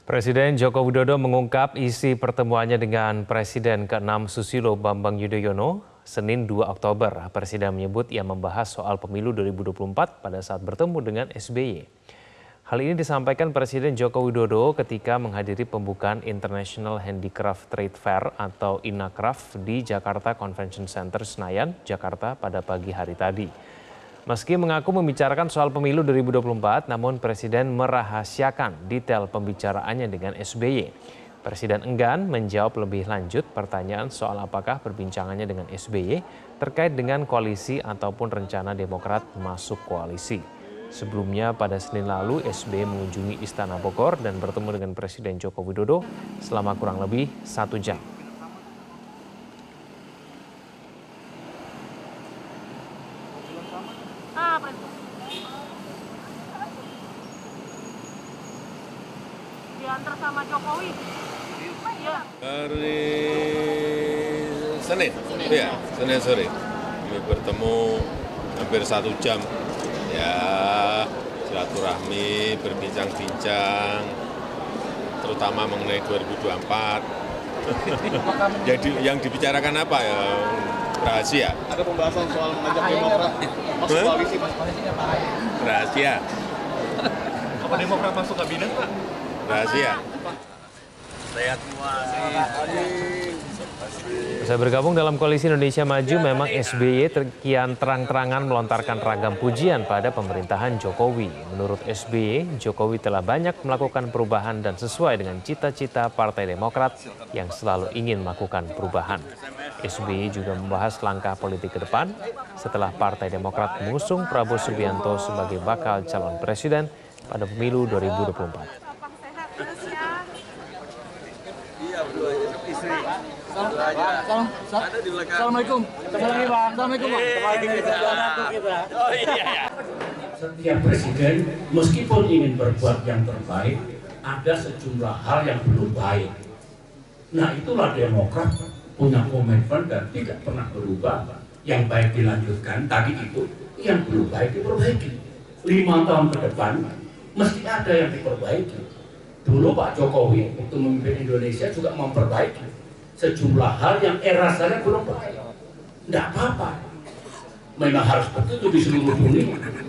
Presiden Joko Widodo mengungkap isi pertemuannya dengan Presiden ke-6 Susilo Bambang Yudhoyono Senin 2 Oktober. Presiden menyebut ia membahas soal pemilu 2024 pada saat bertemu dengan SBY. Hal ini disampaikan Presiden Joko Widodo ketika menghadiri pembukaan International Handicraft Trade Fair atau INACRAFT di Jakarta Convention Center Senayan, Jakarta pada pagi hari tadi. Meski mengaku membicarakan soal pemilu 2024, namun Presiden merahasiakan detail pembicaraannya dengan SBY. Presiden enggan menjawab lebih lanjut pertanyaan soal apakah perbincangannya dengan SBY terkait dengan koalisi ataupun rencana Demokrat masuk koalisi. Sebelumnya pada Senin lalu, SBY mengunjungi Istana Bogor dan bertemu dengan Presiden Joko Widodo selama kurang lebih 1 jam. Diantar sama Jokowi. Iya. Hari Senin, ya Senin sore kami bertemu hampir 1 jam, ya silaturahmi, berbincang-bincang, terutama mengenai 2024. Jadi yang dibicarakan apa ya? Rahasia. Ada pembahasan soal mengajak Demokrat masuk koalisi, Mas. Rahasia. Apa Demokrat masuk kabinet, Pak? Rahasia. Sehat semua. Usai bergabung dalam Koalisi Indonesia Maju, memang SBY kian terang-terangan melontarkan ragam pujian pada pemerintahan Jokowi. Menurut SBY, Jokowi telah banyak melakukan perubahan dan sesuai dengan cita-cita Partai Demokrat yang selalu ingin melakukan perubahan. SBY juga membahas langkah politik ke depan setelah Partai Demokrat mengusung Prabowo Subianto sebagai bakal calon presiden pada pemilu 2024. Assalamualaikum. Assalamualaikum. Setiap presiden meskipun ingin berbuat yang terbaik, ada sejumlah hal yang belum baik. Nah, itulah Demokrat punya komitmen dan tidak pernah berubah. Yang baik dilanjutkan, tadi itu yang belum baik diperbaiki. 5 tahun ke depan mesti ada yang diperbaiki. Dulu Pak Jokowi waktu memimpin Indonesia juga memperbaiki sejumlah hal yang rasanya belum baik. Tidak apa-apa. Memang harus begitu di seluruh dunia.